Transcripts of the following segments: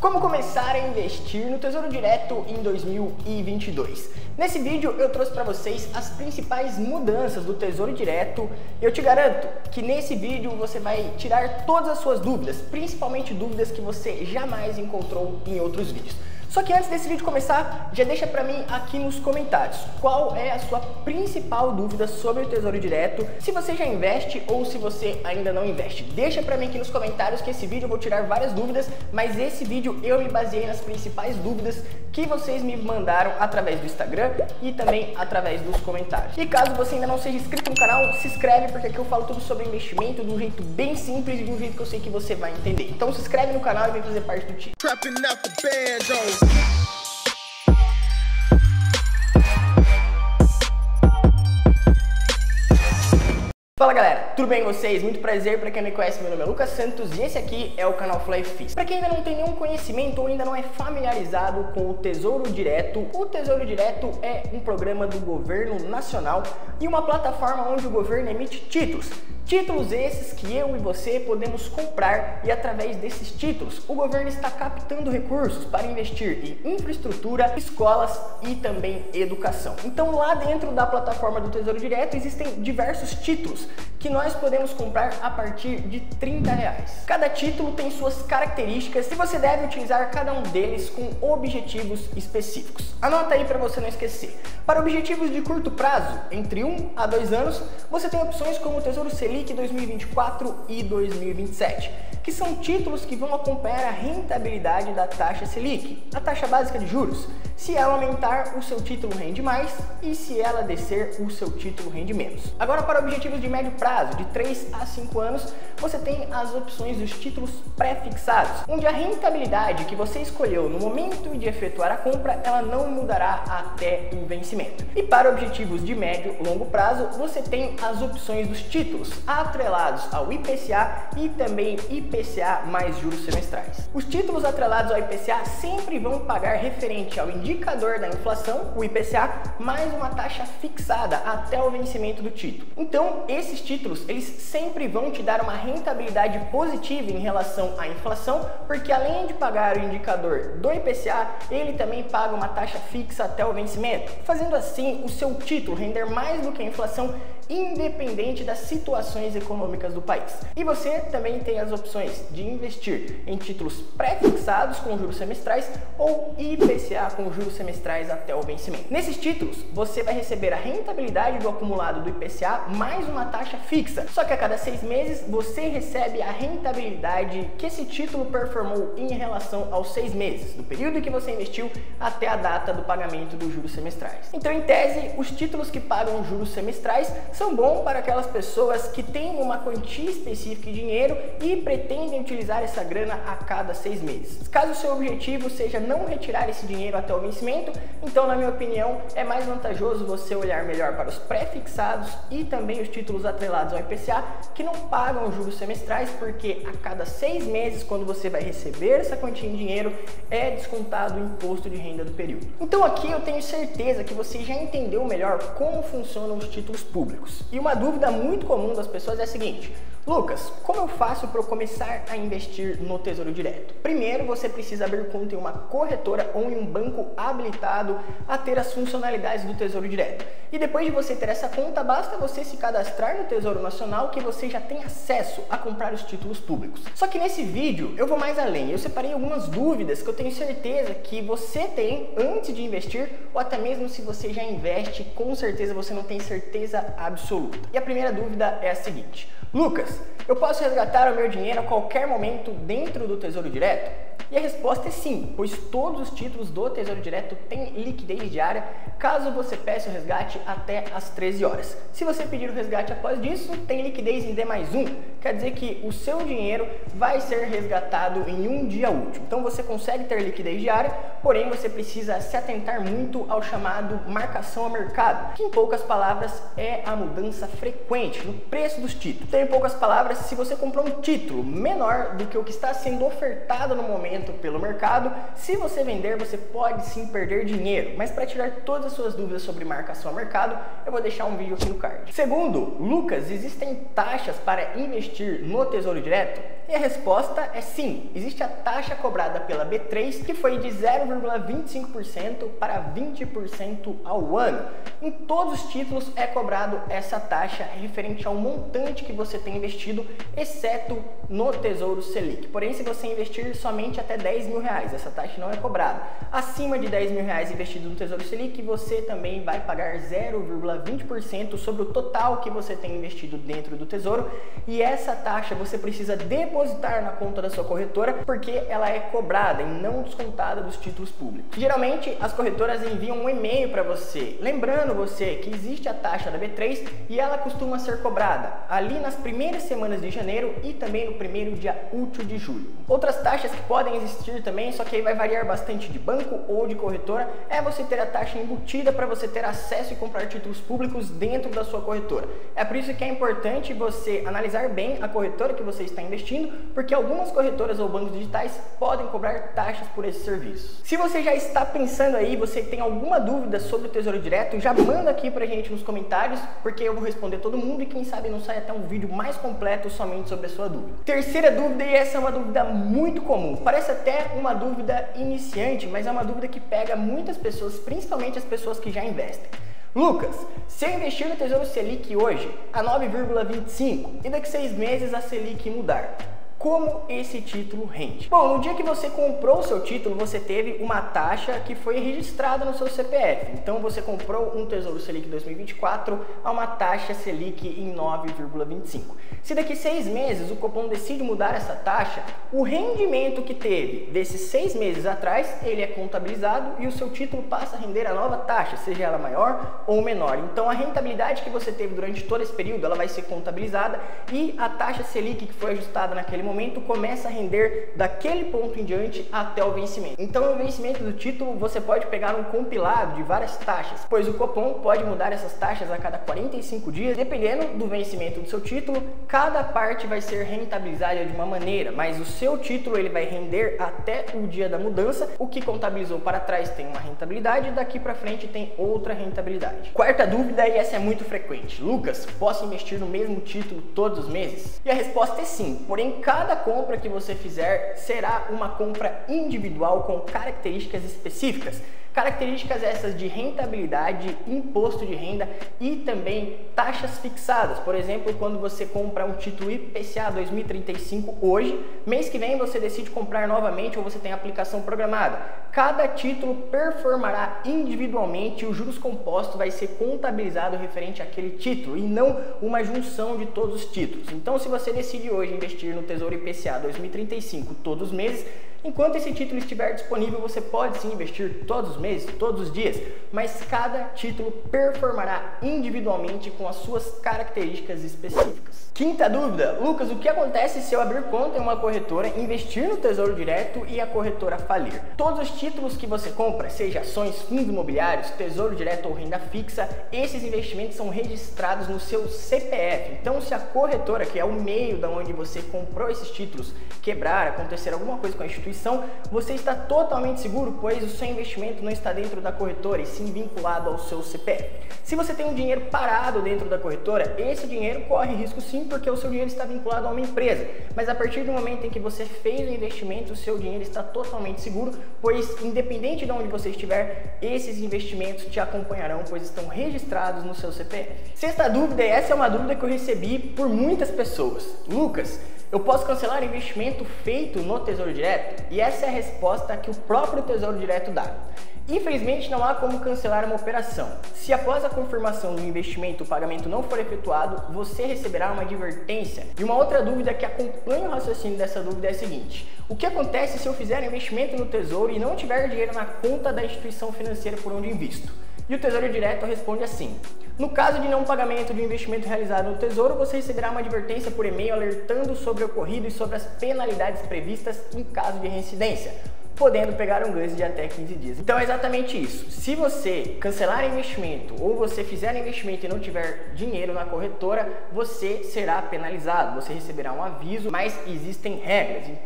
Como começar a investir no Tesouro Direto em 2022. Nesse vídeo eu trouxe para vocês as principais mudanças do Tesouro Direto e eu te garanto que nesse vídeo você vai tirar todas as suas dúvidas, principalmente dúvidas que você jamais encontrou em outros vídeos. Só que antes desse vídeo começar, já deixa pra mim aqui nos comentários qual é a sua principal dúvida sobre o Tesouro Direto, se você já investe ou se você ainda não investe. Deixa pra mim aqui nos comentários que esse vídeo eu vou tirar várias dúvidas, mas esse vídeo eu me baseei nas principais dúvidas que vocês me mandaram através do Instagram e também através dos comentários. E caso você ainda não seja inscrito no canal, se inscreve porque aqui eu falo tudo sobre investimento de um jeito bem simples e de um jeito que eu sei que você vai entender. Então se inscreve no canal e vem fazer parte do time. Fala galera, tudo bem com vocês? Muito prazer, para quem me conhece, meu nome é Lucas Santos e esse aqui é o canal FlyFis. Para quem ainda não tem nenhum conhecimento ou ainda não é familiarizado com o Tesouro Direto é um programa do governo nacional e uma plataforma onde o governo emite títulos. Títulos esses que eu e você podemos comprar e através desses títulos o governo está captando recursos para investir em infraestrutura, escolas e também educação. Então lá dentro da plataforma do Tesouro Direto existem diversos títulos que nós podemos comprar a partir de R$30. Cada título tem suas características e você deve utilizar cada um deles com objetivos específicos. Anota aí para você não esquecer. Para objetivos de curto prazo, entre 1 a 2 anos, você tem opções como o Tesouro Selic 2024 e 2027, que são títulos que vão acompanhar a rentabilidade da taxa Selic, a taxa básica de juros. Se ela aumentar, o seu título rende mais e se ela descer, o seu título rende menos. Agora, para objetivos de médio prazo, de 3 a 5 anos, você tem as opções dos títulos pré-fixados, onde a rentabilidade que você escolheu no momento de efetuar a compra, ela não mudará até o vencimento. E para objetivos de médio e longo prazo, você tem as opções dos títulos atrelados ao IPCA e também IPCA mais juros semestrais. Os títulos atrelados ao IPCA sempre vão pagar referente ao indicador da inflação, o IPCA, mais uma taxa fixada até o vencimento do título. Então, esses títulos, eles sempre vão te dar uma rentabilidade positiva em relação à inflação, porque além de pagar o indicador do IPCA, ele também paga uma taxa fixa até o vencimento, fazendo assim o seu título render mais do que a inflação, independente das situações econômicas do país. E você também tem as opções de investir em títulos pré-fixados com juros semestrais ou IPCA com juros semestrais até o vencimento. Nesses títulos, você vai receber a rentabilidade do acumulado do IPCA mais uma taxa fixa, só que a cada 6 meses você recebe a rentabilidade que esse título performou em relação aos 6 meses, do período que você investiu até a data do pagamento dos juros semestrais. Então, em tese, os títulos que pagam juros semestrais são bons para aquelas pessoas que têm uma quantia específica de dinheiro e pretendem utilizar essa grana a cada 6 meses. Caso o seu objetivo seja não retirar esse dinheiro até o vencimento, então, na minha opinião, é mais vantajoso você olhar melhor para os pré-fixados e também os títulos atrelados ao IPCA, que não pagam juros semestrais, porque a cada 6 meses, quando você vai receber essa quantia em dinheiro, é descontado o imposto de renda do período. Então aqui eu tenho certeza que você já entendeu melhor como funcionam os títulos públicos. E uma dúvida muito comum das pessoas é a seguinte: Lucas, como eu faço para eu começar a investir no Tesouro Direto? Primeiro, você precisa abrir conta em uma corretora ou em um banco habilitado a ter as funcionalidades do Tesouro Direto. E depois de você ter essa conta, basta você se cadastrar no Tesouro Nacional que você já tem acesso a comprar os títulos públicos. Só que nesse vídeo eu vou mais além. Eu separei algumas dúvidas que eu tenho certeza que você tem antes de investir, ou até mesmo se você já investe, com certeza você não tem certeza absoluta. E a primeira dúvida é a seguinte: Lucas, eu posso resgatar o meu dinheiro a qualquer momento dentro do Tesouro Direto? E a resposta é sim, pois todos os títulos do Tesouro Direto têm liquidez diária caso você peça o resgate até às 13 horas. Se você pedir o resgate após disso, tem liquidez em D+1, quer dizer que o seu dinheiro vai ser resgatado em um dia útil. Então você consegue ter liquidez diária, porém você precisa se atentar muito ao chamado marcação a mercado, que em poucas palavras é a mudança frequente no preço dos títulos. Então, em poucas palavras, se você comprou um título menor do que o que está sendo ofertado no momento pelo mercado, se você vender, você pode sim perder dinheiro. Mas para tirar todas as suas dúvidas sobre marcação a mercado, eu vou deixar um vídeo aqui no card. Segundo, Lucas, existem taxas para investir no Tesouro Direto? E a resposta é sim, existe a taxa cobrada pela B3 que foi de 0,25% para 20% ao ano. Em todos os títulos é cobrado essa taxa referente ao montante que você tem investido, exceto no Tesouro Selic. Porém, se você investir somente até 10 mil reais, essa taxa não é cobrada. Acima de 10 mil reais investido no Tesouro Selic, você também vai pagar 0,20% sobre o total que você tem investido dentro do Tesouro, e essa taxa você precisa depositar na conta da sua corretora, porque ela é cobrada e não descontada dos títulos públicos. Geralmente as corretoras enviam um e-mail para você, lembrando você que existe a taxa da B3 e ela costuma ser cobrada ali nas primeiras semanas de janeiro e também no primeiro dia útil de julho. Outras taxas que podem existir também, só que aí vai variar bastante de banco ou de corretora, é você ter a taxa embutida para você ter acesso e comprar títulos públicos dentro da sua corretora. É por isso que é importante você analisar bem a corretora que você está investindo, porque algumas corretoras ou bancos digitais podem cobrar taxas por esse serviço. Se você já está pensando aí, você tem alguma dúvida sobre o Tesouro Direto, já manda aqui pra gente nos comentários, porque eu vou responder todo mundo e quem sabe não sai até um vídeo mais completo somente sobre a sua dúvida. Terceira dúvida, e essa é uma dúvida muito comum, parece até uma dúvida iniciante, mas é uma dúvida que pega muitas pessoas, principalmente as pessoas que já investem. Lucas, se eu investir no Tesouro Selic hoje a 9,25 e daqui 6 meses a Selic mudar, como esse título rende? Bom, no dia que você comprou o seu título, você teve uma taxa que foi registrada no seu CPF. Então você comprou um Tesouro Selic 2024 a uma taxa Selic em 9,25. Se daqui 6 meses o Copom decide mudar essa taxa, o rendimento que teve desses 6 meses atrás, ele é contabilizado e o seu título passa a render a nova taxa, seja ela maior ou menor. Então a rentabilidade que você teve durante todo esse período, ela vai ser contabilizada e a taxa Selic que foi ajustada naquele momento começa a render daquele ponto em diante até o vencimento. Então no vencimento do título você pode pegar um compilado de várias taxas, pois o Copom pode mudar essas taxas a cada 45 dias, dependendo do vencimento do seu título. Cada parte vai ser rentabilizada de uma maneira, mas o seu título ele vai render até o dia da mudança. O que contabilizou para trás tem uma rentabilidade, daqui para frente tem outra rentabilidade. Quarta dúvida, e essa é muito frequente: Lucas, posso investir no mesmo título todos os meses? E a resposta é sim, porém cada compra que você fizer será uma compra individual com características específicas. Características essas de rentabilidade, imposto de renda e também taxas fixadas. Por exemplo, quando você compra um título IPCA 2035 hoje, mês que vem você decide comprar novamente ou você tem aplicação programada. Cada título performará individualmente e o juros composto vai ser contabilizado referente àquele título e não uma junção de todos os títulos. Então, se você decide hoje investir no Tesouro IPCA 2035 todos os meses, enquanto esse título estiver disponível, você pode sim investir todos os meses, todos os dias, mas cada título performará individualmente com as suas características específicas. Quinta dúvida: Lucas, o que acontece se eu abrir conta em uma corretora, investir no Tesouro Direto e a corretora falir? Todos os títulos que você compra, seja ações, fundos imobiliários, Tesouro Direto ou renda fixa, esses investimentos são registrados no seu CPF. Então, se a corretora, que é o meio da onde você comprou esses títulos, quebrar, acontecer alguma coisa com a instituição, você está totalmente seguro, pois o seu investimento não está dentro da corretora e sim vinculado ao seu CPF. Se você tem um dinheiro parado dentro da corretora, esse dinheiro corre risco sim, porque o seu dinheiro está vinculado a uma empresa. Mas a partir do momento em que você fez o investimento, o seu dinheiro está totalmente seguro, pois independente de onde você estiver, esses investimentos te acompanharão, pois estão registrados no seu CPF. Sexta dúvida, e essa é uma dúvida que eu recebi por muitas pessoas: Lucas, eu posso cancelar o investimento feito no Tesouro Direto? E essa é a resposta que o próprio Tesouro Direto dá. Infelizmente, não há como cancelar uma operação. Se após a confirmação do investimento o pagamento não for efetuado, você receberá uma advertência. E uma outra dúvida que acompanha o raciocínio dessa dúvida é a seguinte: o que acontece se eu fizer investimento no Tesouro e não tiver dinheiro na conta da instituição financeira por onde invisto? E o Tesouro Direto responde assim: no caso de não pagamento de um investimento realizado no Tesouro, você receberá uma advertência por e-mail alertando sobre o ocorrido e sobre as penalidades previstas em caso de reincidência, podendo pegar um ganho de até 15 dias. Então é exatamente isso. Se você cancelar investimento ou você fizer investimento e não tiver dinheiro na corretora, você será penalizado, você receberá um aviso, mas existem regras. Então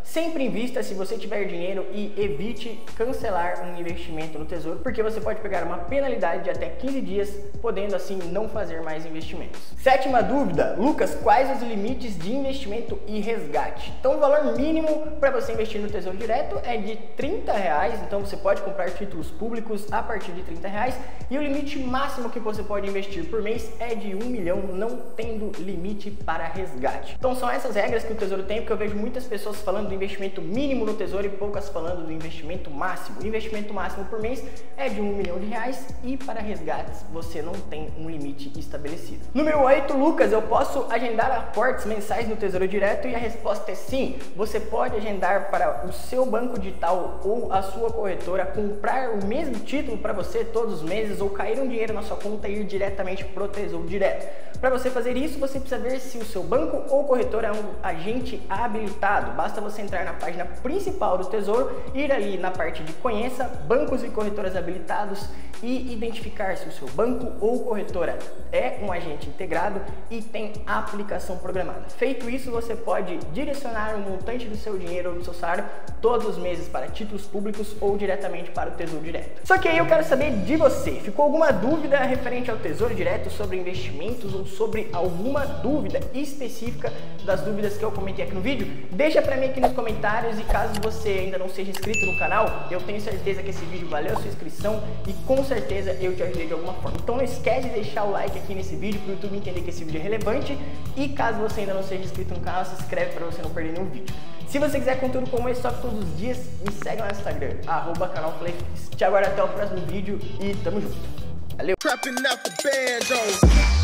Sempre invista se você tiver dinheiro e evite cancelar um investimento no Tesouro, porque você pode pegar uma penalidade de até 15 dias, podendo assim não fazer mais investimentos. Sétima dúvida, Lucas, quais os limites de investimento e resgate? Então o valor mínimo para você investir no Tesouro Direto é de R$30, então você pode comprar títulos públicos a partir de R$30, e o limite máximo que você pode investir por mês é de 1 milhão, não tendo limite para resgate. Então são essas regras que o Tesouro tem, porque eu vejo muitas pessoas falando do investimento mínimo no Tesouro e poucas falando do investimento máximo. O investimento máximo por mês é de R$1 milhão e para resgates você não tem um limite estabelecido. Número 8, Lucas, eu posso agendar aportes mensais no Tesouro Direto? E a resposta é sim. Você pode agendar para o seu banco digital ou a sua corretora comprar o mesmo título para você todos os meses, ou cair um dinheiro na sua conta e ir diretamente pro Tesouro Direto. Para você fazer isso, você precisa ver se o seu banco ou corretora é um agente habilitado. Basta você entrar na página principal do Tesouro, ir ali na parte de conheça bancos e corretoras habilitados e identificar se o seu banco ou corretora é um agente integrado e tem aplicação programada. Feito isso, você pode direcionar o montante do seu dinheiro ou do seu salário todos os meses para títulos públicos ou diretamente para o Tesouro Direto. Só que aí eu quero saber de você, ficou alguma dúvida referente ao Tesouro Direto sobre investimentos ou sobre alguma dúvida específica das dúvidas que eu comentei aqui no vídeo? Deixa pra mim aqui nos comentários, e caso você ainda não seja inscrito no canal, eu tenho certeza que esse vídeo valeu a sua inscrição e com certeza eu te ajudei de alguma forma. Então não esquece de deixar o like aqui nesse vídeo para o YouTube entender que esse vídeo é relevante, e caso você ainda não seja inscrito no canal, se inscreve para você não perder nenhum vídeo. Se você quiser conteúdo como esse, só que todos os dias, me segue lá no Instagram, @canalflyfis. Te aguardo até o próximo vídeo e tamo junto. Valeu!